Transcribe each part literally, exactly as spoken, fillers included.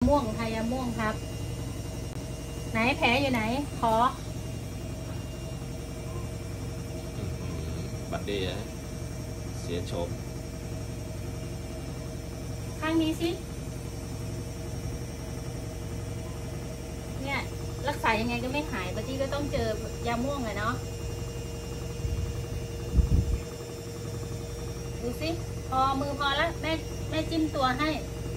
ม่วงทายาม่วงครับไหนแผลอยู่ไหนขอบัดดี้เสียโฉมข้างนี้สิเนี่ยรักษายังไงก็ไม่หายบัดดี้ก็ต้องเจอยาม่วงเลยเนาะดูสิพอมือพอแล้วแม่แม่จิ้มตัวให้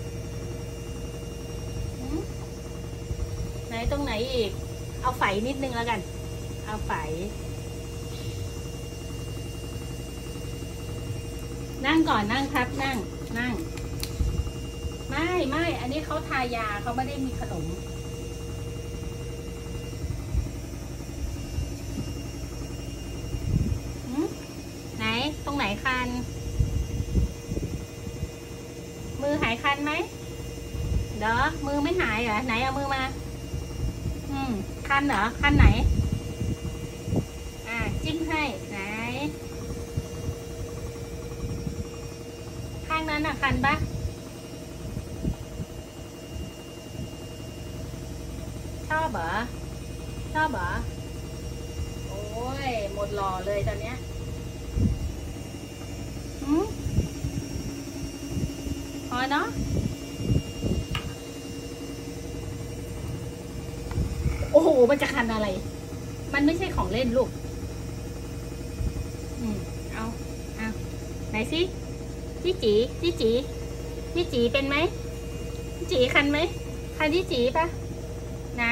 ไหนตรงไหนอีกเอาไฝนิดนึงแล้วกันเอาไฝนั่งก่อนนั่งครับนั่งนั่งไม่ไม่อันนี้เขาทายาเขาไม่ได้มีขนมไหนตรงไหนคันมือหายคันไหมเด้อมือไม่หายเหรอไหนเอามือมาอืมคันเหรอคันไหนอ่าจิ้มให้ไหนข้างนั้นอ่ะคันปะชอบเหรอชอบเหรอโอ้ยหมดหล่อเลยตอนเนี้ยอืมพอเนาะโอ้โหมันจะคันอะไรมันไม่ใช่ของเล่นลูกอืมเอาเอาไหนสิพี่จีพี่จีพี่จีเป็นไหมพี่จีคันไหมคันพี่จีปะไหน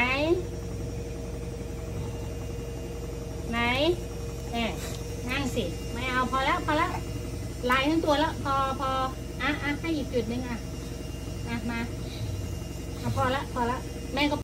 ไหนเอ๊ะนั่งสิไม่เอาพอแล้วพอแล้วลายทั้งตัวแล้วพอพออ่ะอ่ะให้อีกจุดนึงอ่ะอ่ะมาเอาพอละพอละแม่ก็